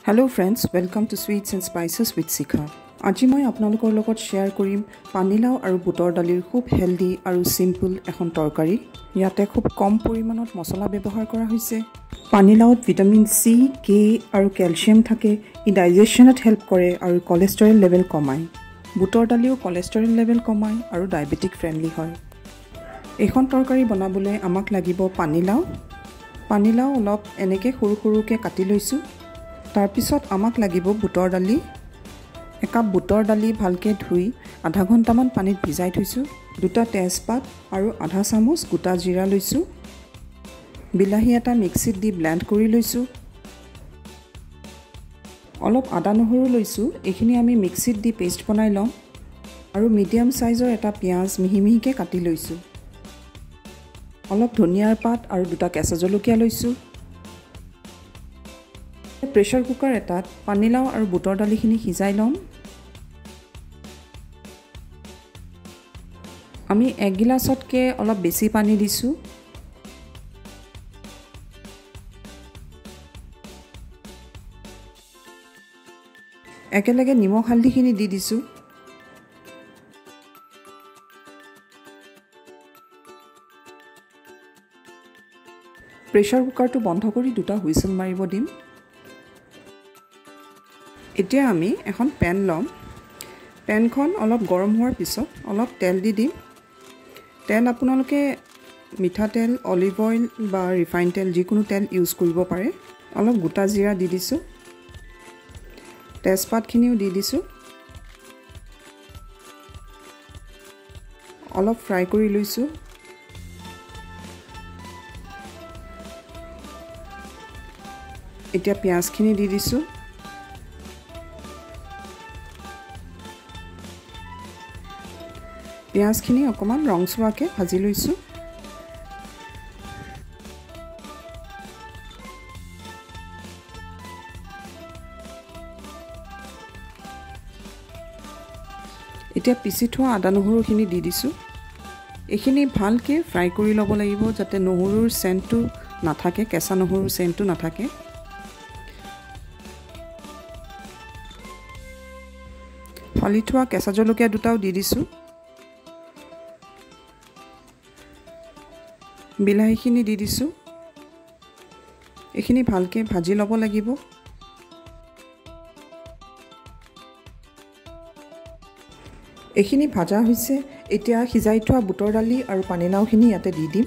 Hello friends, welcome to Sweets and Spices with Sikha. আজি মই আপোনালোকৰ লগত শেয়াৰ কৰিম পানীলাও আৰু বুটৰ দালিৰ খুব হেলদি আৰু সিম্পল এখন তৰকাৰী। ইয়াতে খুব কম পৰিমাণত মছলা ব্যৱহাৰ কৰা হৈছে। পানীলাওত ভিটামিন সি, কে আৰু ক্যালসিয়াম থাকে। ই ডাইজেশনত হেল্প কৰে আৰু কোলেষ্ট্ৰল লেভেল কমায়। বুটৰ দালিও কোলেষ্ট্ৰল লেভেল কমায় আৰু ডায়াবেটিক ফ্ৰেন্ডলি হয়। এখন তৰকাৰী বনাবলৈ আমাক লাগিব পানীলাও অলপ এনেকৈ সৰু সৰুকৈ কাটি লৈছো। তাৰ পিছত আমাক লাগিব বুটৰ দালি। একাপ বুটৰ দালি ভালকে ধুই আধা ঘণ্টামান পানীত ভিজাই থৈছো। দুটা তেজপাত আৰু আধা চামুচ গোটা জিৰা লৈছো। বিলাহী এটা মিক্সিত দি ব্লেন্ড কৰি লৈছো। অলপ আদা নহৰু লৈছো। এইখিনি আমি মিক্সিত দি পেষ্ট বনাই লম। আৰু মিডিয়াম সাইজৰ এটা পিয়াজ মিহি-মিহিকে কাটি লৈছো। অলপ ধনিয়াৰ পাত আৰু দুটা কেঁচা জলকীয়া লৈছো। প্ৰেছাৰ কুকাৰ এটাত পানীলাও আৰু বুটৰ দালিখিনি সিজাই লম। আমি 1 গিলাসতকৈ অলপ বেছি পানী দিছো। একেলগে নিমখ হালধিখিনি দি দিছো। প্ৰেছাৰ কুকাৰটো বন্ধ কৰি দুটা হুইসেল মাৰিব দিম। এতিয়া আমি এখন পেন লম। পেনখন অলপ গৰম হোৱাৰ পিছত অলপ তেল দি দিম। তেল আপোনালোকে মিঠাতেল, অলিভ অইল বা ৰিফাইন তেল যিকোনো তেল ইউজ কৰিব পাৰে। অলপ গোটা জিৰা দি দিছো। তেজপাতখিনিও দি দিছো। অলপ ফ্ৰাই কৰি লৈছো। এতিয়া পিয়াজখিনি দি দিছো। পিয়াজখিনি অকমান ৰংচোৱাকে ভাজি লৈছো। এতিয়া পিছি থোৱা আদা নহৰুখিনি দি দিছো। এইখিনি ভালকে ফ্ৰাই কৰি ল'ব লাগিব যাতে নহৰুৰ সেন্টটো নাথাকে, কেঁচা নহৰুৰ সেন্টটো নাথাকে। ফালি থোৱা কেঁচা জলকীয়া দুটাও দি দিছো। বিলাহীখিনি দি দিছো। এইখিনি ভালকে ভাজি ল'ব লাগিব। এইখিনি ভাজা হৈছে। এতিয়া সিজাই থোৱা বুটৰ দালি আৰু পানীলাওখিনি ইয়াতে দি দিম।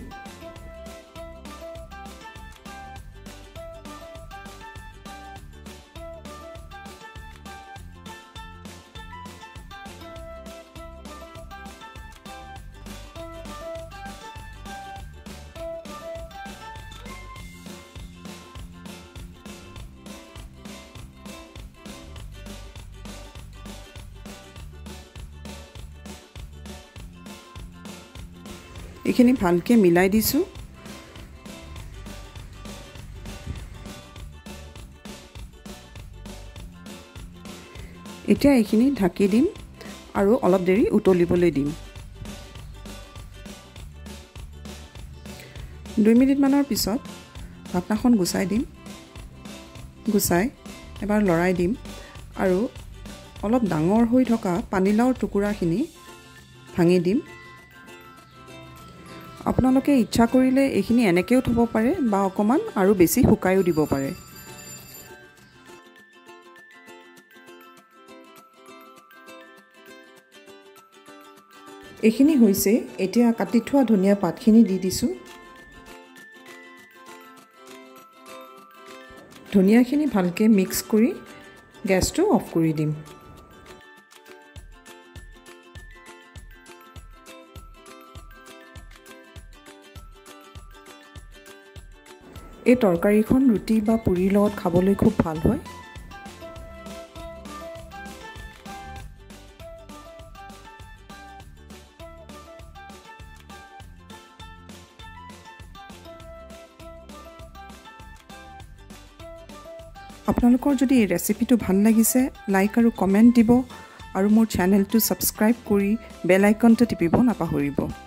এইখিনি ভালকে মিলাই দিছো। এতিয়া এইখিনি ঢাকি দিম আৰু অলপ দেৰি উতলিবলৈ দিম। 2 মিনিট মানৰ পিছত ঢাকনাখন গুচাই দিম। গুচাই এবাৰ লৰাই দিম আৰু অলপ ডাঙৰ হৈ থকা পানীলাওৰ টুকুৰাখিনি ভাঙি দিম। আপোনালোকে ইচ্ছা কৰিলে এইখিনি এনেকেও থব পাৰে বা অকমান আৰু বেছি শুকাইও দিব পাৰে। এইখিনি হৈছে। এতিয়া কাটি থোৱা ধনিয়া পাতখিনি দি দিছো। ধনিয়াখিনি ভালকে মিক্স কৰি গেছটো অফ কৰি দিম। এই তৰকাৰীখন ৰুটি বা পুৰিৰ লগত খাবলৈ খুব ভাল হয়। আপোনালোকৰ যদি এই ৰেচিপিটো ভাল লাগিছে লাইক আৰু কমেন্ট দিব আৰু মোৰ চেনেলটো সাবস্ক্ৰাইব কৰি বেল আইকনটো টিপিব নাপাহৰিব।